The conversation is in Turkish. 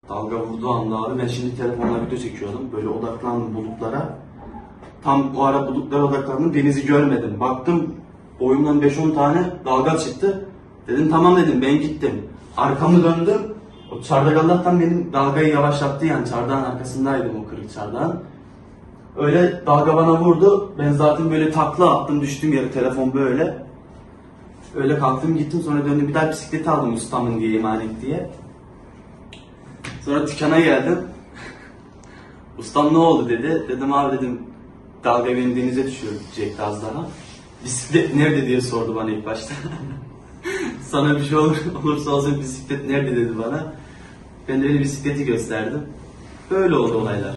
Dalga vurduğu anda abi ben şimdi telefonla video çekiyordum. Böyle odaklandım bulutlara. Tam o ara bulutlara odaklandım, denizi görmedim. Baktım boyumdan 5-10 tane dalga çıktı. Dedim tamam dedim, ben gittim. Arkamı döndüm. O çardak Allah'tan benim dalgayı yavaşlattı, yani çardağın arkasındaydım, o kırık çardağın. Öyle dalga bana vurdu. Ben zaten böyle takla attım, düştüm yere, telefon böyle. Öyle kalktım gittim, sonra döndüm bir daha bisikleti aldım ustamın diye, emanet diye. Sonra dükkana geldim. Ustam ne oldu dedi. Dedim abi dedim, dalga benim denize düşüyor diyecekti az daha. Bisiklet nerede diye sordu bana ilk başta. Sana bir şey olursa olsun bisiklet nerede dedi bana. Ben de bisikleti gösterdim. Böyle oldu olaylar.